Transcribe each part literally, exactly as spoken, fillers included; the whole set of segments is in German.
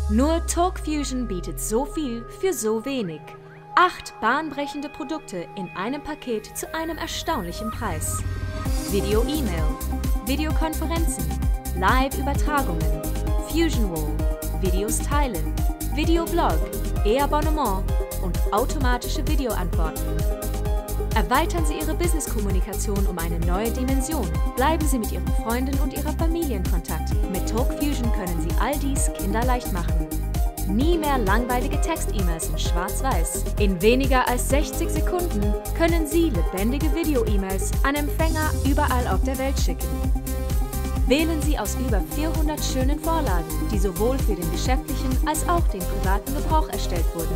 Nur TalkFusion bietet so viel für so wenig. Acht bahnbrechende Produkte in einem Paket zu einem erstaunlichen Preis. Video-E-Mail, Videokonferenzen, Live-Übertragungen, Fusion Wall, Videos teilen, Videoblog, E-Abonnement und automatische Videoantworten. Erweitern Sie Ihre Business-Kommunikation um eine neue Dimension. Bleiben Sie mit Ihren Freunden und Ihrer Familie in Kontakt. Mit TalkFusion können Sie all dies kinderleicht machen. Nie mehr langweilige Text-E-Mails in Schwarz-Weiß. In weniger als sechzig Sekunden können Sie lebendige Video-E-Mails an Empfänger überall auf der Welt schicken. Wählen Sie aus über vierhundert schönen Vorlagen, die sowohl für den geschäftlichen als auch den privaten Gebrauch erstellt wurden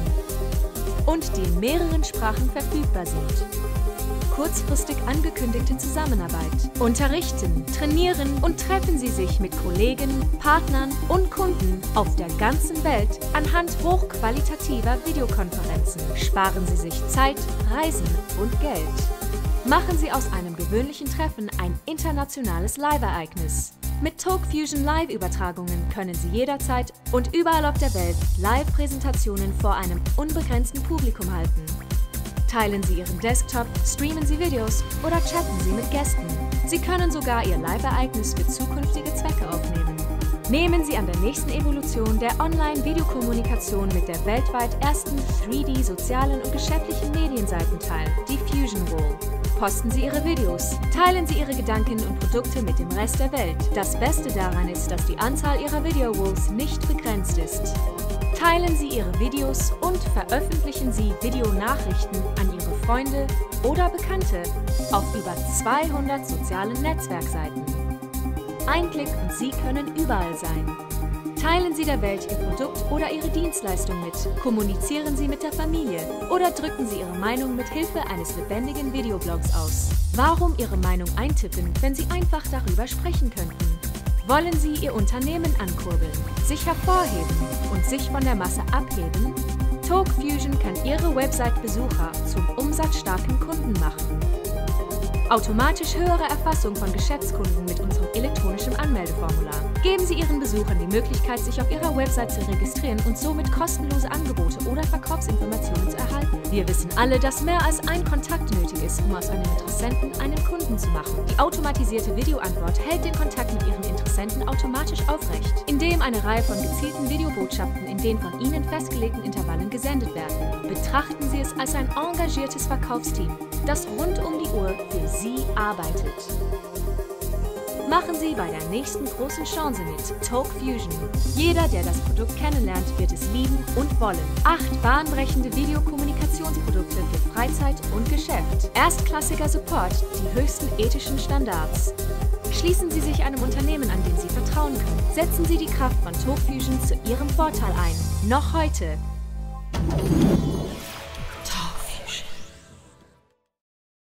und die in mehreren Sprachen verfügbar sind. Kurzfristig angekündigte Zusammenarbeit. Unterrichten, trainieren und treffen Sie sich mit Kollegen, Partnern und Kunden auf der ganzen Welt anhand hochqualitativer Videokonferenzen. Sparen Sie sich Zeit, Reisen und Geld. Machen Sie aus einem gewöhnlichen Treffen ein internationales Live-Ereignis. Mit TalkFusion Live-Übertragungen können Sie jederzeit und überall auf der Welt Live-Präsentationen vor einem unbegrenzten Publikum halten. Teilen Sie Ihren Desktop, streamen Sie Videos oder chatten Sie mit Gästen. Sie können sogar Ihr Live-Ereignis für zukünftige Zwecke aufnehmen. Nehmen Sie an der nächsten Evolution der Online-Videokommunikation mit der weltweit ersten drei D sozialen und geschäftlichen Medienseiten teil, die Fusion Wall. Posten Sie Ihre Videos, teilen Sie Ihre Gedanken und Produkte mit dem Rest der Welt. Das Beste daran ist, dass die Anzahl Ihrer Video-Walls nicht begrenzt ist. Teilen Sie Ihre Videos und veröffentlichen Sie Videonachrichten an Ihre Freunde oder Bekannte auf über zweihundert sozialen Netzwerkseiten. Ein Klick und Sie können überall sein. Teilen Sie der Welt Ihr Produkt oder Ihre Dienstleistung mit. Kommunizieren Sie mit der Familie oder drücken Sie Ihre Meinung mit Hilfe eines lebendigen Videoblogs aus. Warum Ihre Meinung eintippen, wenn Sie einfach darüber sprechen könnten? Wollen Sie Ihr Unternehmen ankurbeln, sich hervorheben und sich von der Masse abheben? TalkFusion kann Ihre Website-Besucher zum umsatzstarken Kunden machen. Automatisch höhere Erfassung von Geschäftskunden mit unserem elektronischen Anmeldeformular. Geben Sie Ihren Besuchern die Möglichkeit, sich auf Ihrer Website zu registrieren und somit kostenlose Angebote oder Verkaufsinformationen zu erhalten. Wir wissen alle, dass mehr als ein Kontakt nötig ist, um aus einem Interessenten einen Kunden zu machen. Die automatisierte Videoantwort hält den Kontakt mit Ihren Interessenten automatisch aufrecht, indem eine Reihe von gezielten Videobotschaften in den von Ihnen festgelegten Intervallen gesendet werden. Betrachten Sie es als ein engagiertes Verkaufsteam, das rund um die Uhr für Sie arbeitet. Machen Sie bei der nächsten großen Chance mit TalkFusion. Jeder, der das Produkt kennenlernt, wird es lieben und wollen. Acht bahnbrechende Videokommunikationsprodukte für Freizeit und Geschäft. Erstklassiger Support, die höchsten ethischen Standards. Schließen Sie sich einem Unternehmen an, dem Sie vertrauen können. Setzen Sie die Kraft von TalkFusion zu Ihrem Vorteil ein. Noch heute.